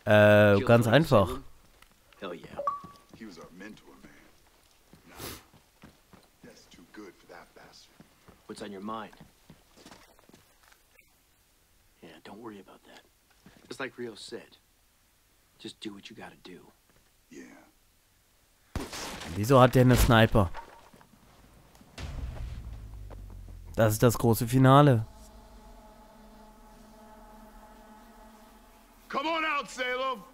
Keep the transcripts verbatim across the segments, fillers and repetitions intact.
Äh, ganz einfach. Hell yeah. He was our mentor, man. Nah, that's too good for that bastard. What's on your mind? Yeah, don't worry about that. Just like Rio said, just do what you gotta do. Yeah. Wieso hat der eine Sniper? Das ist das große Finale. Come on out, Salem.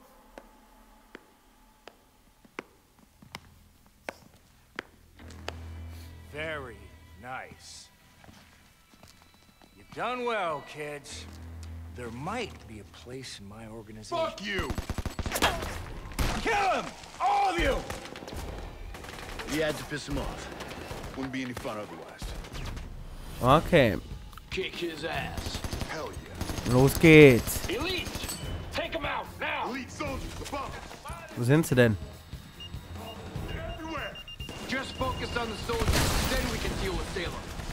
Very nice. You've done well, kids. There might be a place in my organization. Fuck you. Kill him! All of you! You had to piss him off. Wouldn't be any fun otherwise. Okay, Kick his ass. Hell yeah. los geht's. Elite! Take him out, now! Elite soldiers above us. Wo sind sie denn? Everywhere. Just focus on the soldiers, then we can deal with Salem.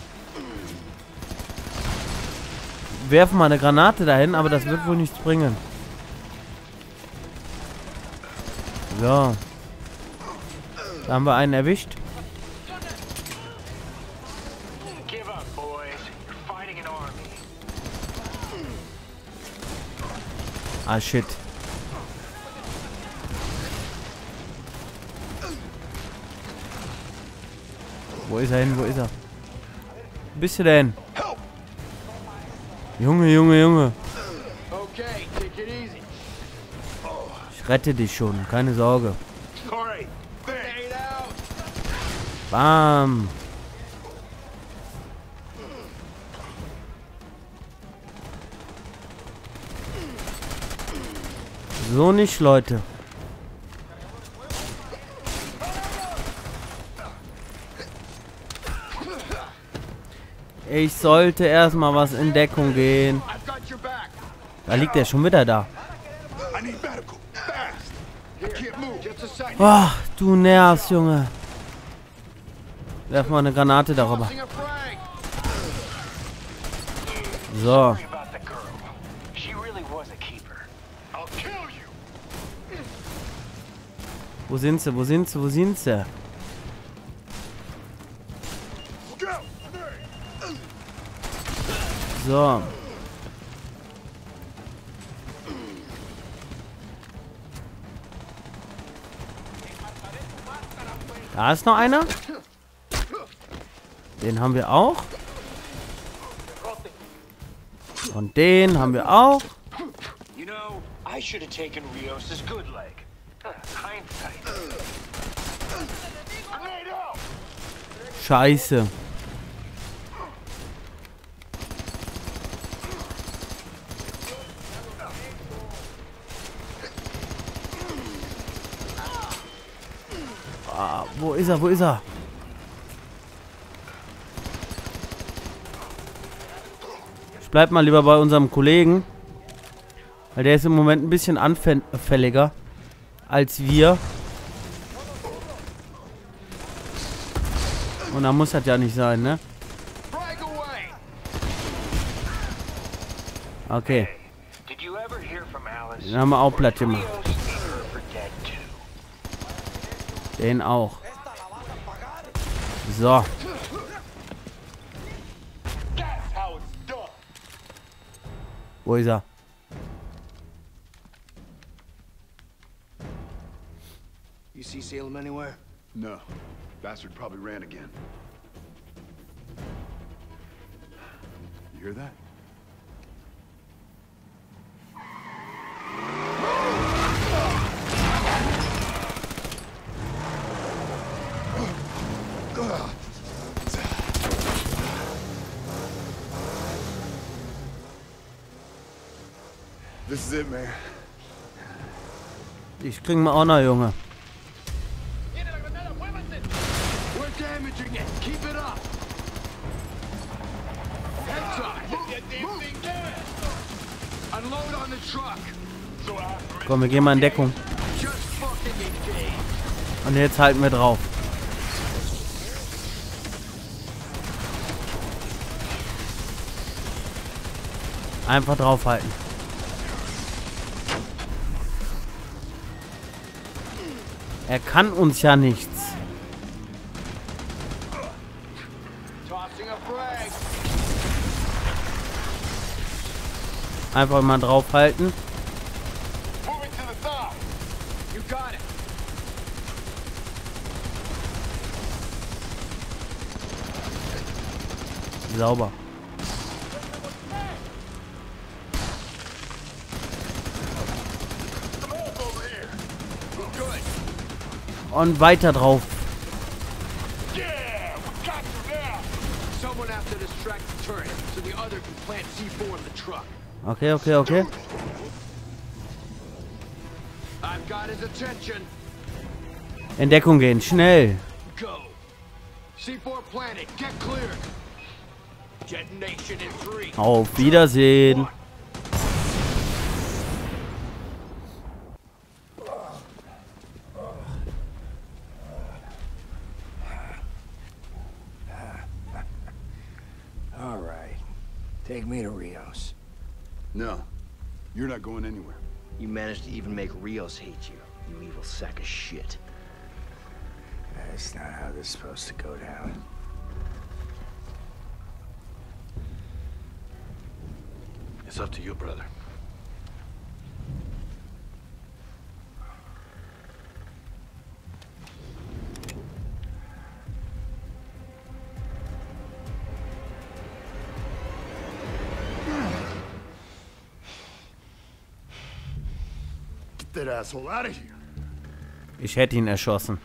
Werfen mal eine Granate dahin, aber das wird wohl nichts bringen. So. Da haben wir einen erwischt. Give up, boys. You're fighting an army. Ah, shit. Wo ist er hin? Wo ist er? Wo bist du denn? Junge, Junge, Junge. Okay, take it easy. Ich rette dich schon, keine Sorge. Alright. Stay out! Bam. So nicht, Leute. Ich sollte erstmal was in Deckung gehen. I've got your back. Da liegt er schon wieder da. I need medical. Fast. I can't move. Just a second. Ach, du nervst, Junge. Werf mal eine Granate darüber. Tossing a frag. So. Sorry about the girl. She really was a keeper. I'll kill you. Wo sind sie? Wo sind sie? Wo sind sie? Go. So. Da ist noch einer. Den haben wir auch. Und den haben wir auch. You know, I should have taken Rios' good leg. Huh, hindsight. Grenade out! Scheiße. Ah, wo ist er? Wo ist er? Ich bleib mal lieber bei unserem Kollegen. Weil der ist im Moment ein bisschen anfälliger als wir. Und da muss das ja nicht sein, ne? Frag away. Okay. Did you ever hear from Alice? Den haben wir auch platt gemacht. Rios needed her for dead too. Den auch. So. That's how it's done. Wo ist er? You see Salem anywhere? No. Bastard probably ran again. You hear that? This is it, man. Ich krieg mal auch noch, Junge. We're damaging it. Keep it up. Heads up. Unload on the truck. Komm, wir gehen mal in Deckung. Just fucking engage. Und jetzt halten wir drauf. Einfach draufhalten. Er kann uns ja nichts. Einfach mal draufhalten. Sauber. Und weiter drauf. Okay, okay, okay. In Deckung gehen, schnell. Auf Wiedersehen. All right. Take me to Rios. No, you're not going anywhere. You managed to even make Rios hate you, you evil sack of shit. That's not how this is supposed to go down. It's up to you, brother. Get that asshole out of here. Ich hätte ihn erschossen.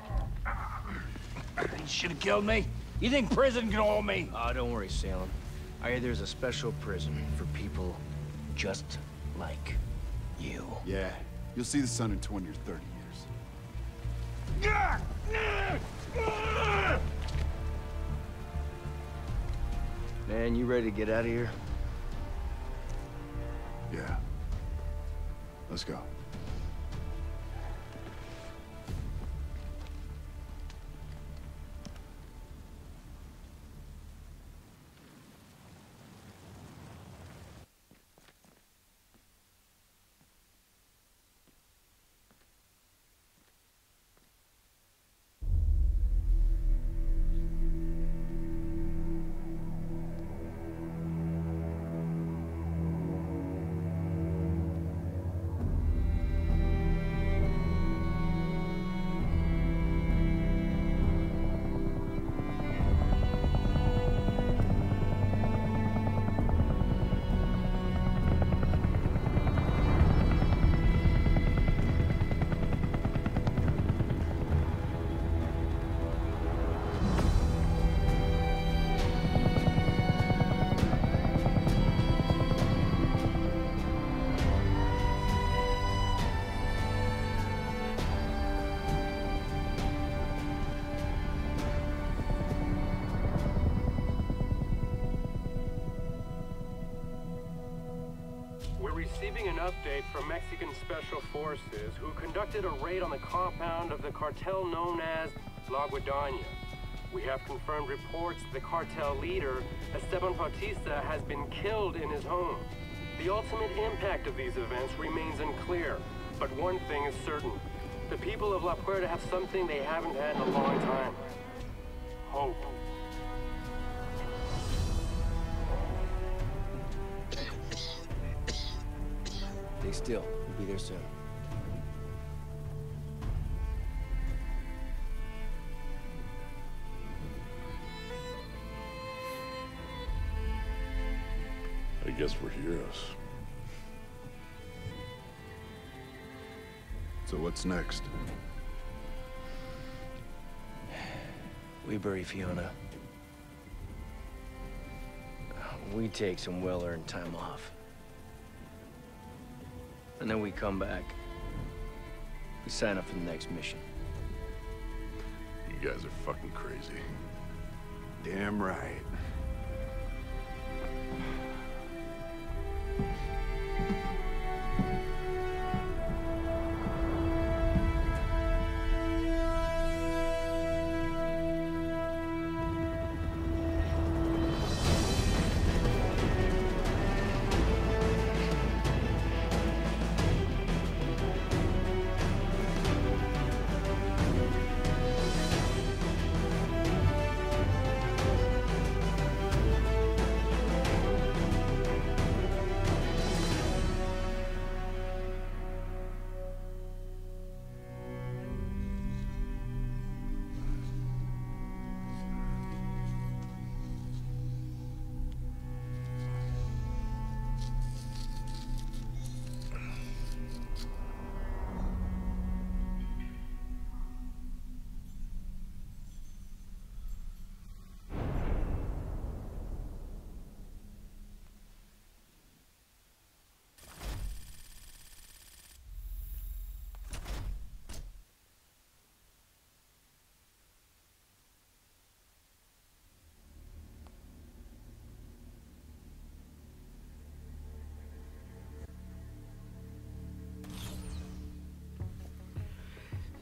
You should have killed me. You think prison can hold me? Oh, don't worry, Salem. I hear there's a special prison for people just like you. Yeah, you'll see the sun in twenty or thirty years. Man, you ready to get out of here? Yeah. Let's go. Receiving an update from Mexican Special Forces, who conducted a raid on the compound of the cartel known as La Guadaña. We have confirmed reports the cartel leader, Esteban Bautista, has been killed in his home. The ultimate impact of these events remains unclear, but one thing is certain. The people of La Puerta have something they haven't had in a long time. Hope. Stay still. We'll be there soon. I guess we're heroes. So what's next? We bury Fiona. We take some well-earned time off. And then we come back. We sign up for the next mission. You guys are fucking crazy. Damn right.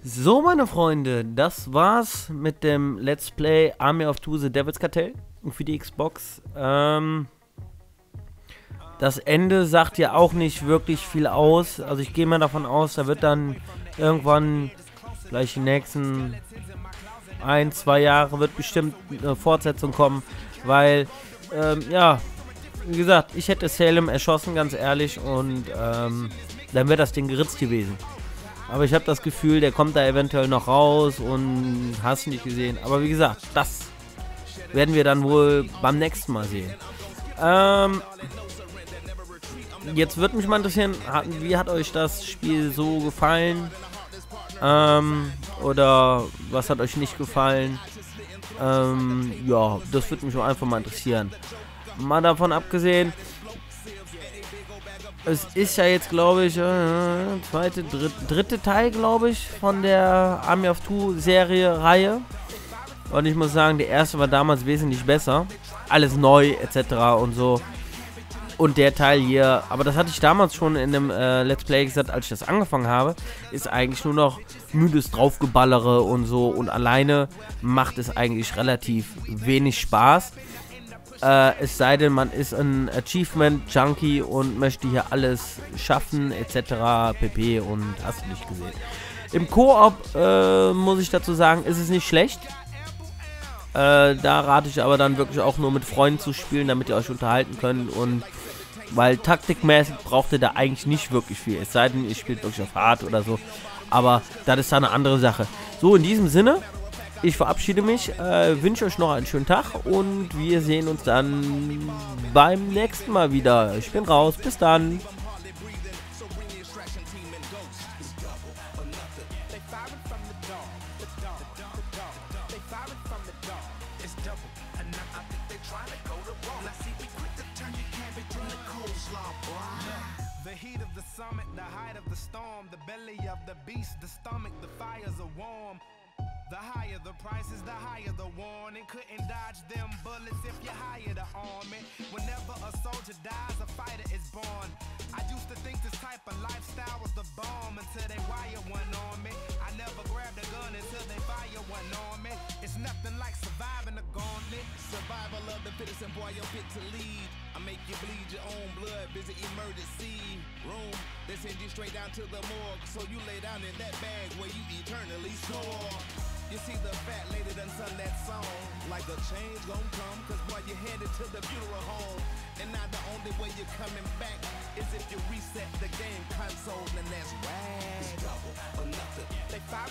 So, meine Freunde, das war's mit dem Let's Play Army of Two The Devil's Cartel für die Xbox. Ähm, das Ende sagt ja auch nicht wirklich viel aus. Also ich gehe mal davon aus, da wird dann irgendwann, gleich die nächsten ein, zwei Jahre, wird bestimmt eine Fortsetzung kommen. Weil, ähm, ja, wie gesagt, ich hätte Salem erschossen, ganz ehrlich. Und ähm, dann wäre das Ding geritzt gewesen. Aber ich habe das Gefühl, der kommt da eventuell noch raus und hast nicht gesehen. Aber wie gesagt, das werden wir dann wohl beim nächsten Mal sehen. Ähm, jetzt würde mich mal interessieren, hat, wie hat euch das Spiel so gefallen? Ähm, oder was hat euch nicht gefallen? Ähm, ja, das würde mich einfach mal interessieren. Mal davon abgesehen, es ist ja jetzt, glaube ich, äh, zweite, dritte, dritte Teil, glaube ich, von der Army of Two Serie, Reihe. Und ich muss sagen, der erste war damals wesentlich besser. Alles neu, et cetera und so. Und der Teil hier, aber das hatte ich damals schon in dem äh, Let's Play gesagt, als ich das angefangen habe, ist eigentlich nur noch müdes Draufgeballere und so. Und alleine macht es eigentlich relativ wenig Spaß. Äh, es sei denn, man ist ein Achievement-Junkie und möchte hier alles schaffen, et cetera pp. Und hast du nicht gesehen. Im Koop, äh, muss ich dazu sagen, ist es nicht schlecht. Äh, da rate ich aber dann wirklich auch nur mit Freunden zu spielen, damit ihr euch unterhalten könnt. Und weil taktikmäßig braucht ihr da eigentlich nicht wirklich viel. Es sei denn, ihr spielt wirklich auf Hard oder so. Aber das ist da eine andere Sache. So, in diesem Sinne. Ich verabschiede mich, äh, wünsche euch noch einen schönen Tag und wir sehen uns dann beim nächsten Mal wieder. Ich bin raus, bis dann. The higher the prices, the higher the warning. Couldn't dodge them bullets if you hired an army. Whenever a soldier dies, a fighter is born. I used to think this type of lifestyle was the bomb until they wire one on me. I never grabbed a gun until they fire one on me. It's nothing like surviving the gauntlet. Survival of the fittest and boy, you're fit to lead. I make you bleed your own blood, visit emergency room. They send you straight down to the morgue, so you lay down in that bag where you eternally snore. You see the fat lady done sung that song, like a change gon' come, cause boy you headed to the funeral home. And now the only way you're coming back is if you reset the game console, and that's right. It's double or nothing. They